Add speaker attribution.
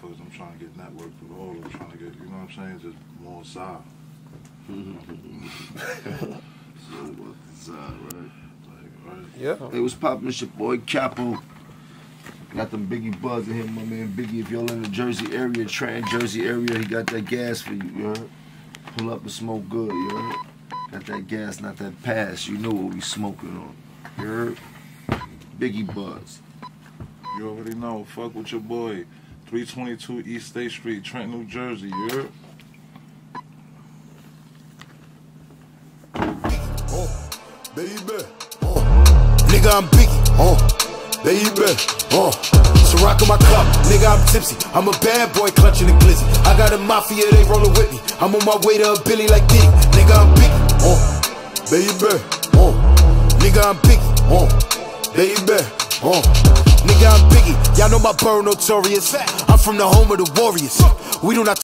Speaker 1: motherfuckers. I'm trying to get networked with all of them. Trying to get, you know what I'm saying? Just more inside.
Speaker 2: So what inside, right?
Speaker 1: Right.
Speaker 3: Yeah.
Speaker 2: Hey, what's poppin'? It's your boy Capo. Got them Biggie buzz in here, my man Biggie. If y'all in the Jersey area, Jersey area, he got that gas for you, you heard? Pull up and smoke good, you heard? Got that gas, not that pass. You know what we smoking on, you heard? Biggie buzz.
Speaker 1: You already know. Fuck with your boy. 322 East State Street, Trenton, New Jersey, you heard?
Speaker 4: Baby, nigga, I'm Biggie, baby, so rockin' my cup, nigga, I'm tipsy. I'm a bad boy clutching the glizzy. I got a mafia, they rollin' with me. I'm on my way to a Billy like Diddy. Nigga, I'm Biggie, baby, nigga, I'm Biggie, baby, nigga, I'm Biggie. Y'all know my burn notorious. I'm from the home of the Warriors. We do not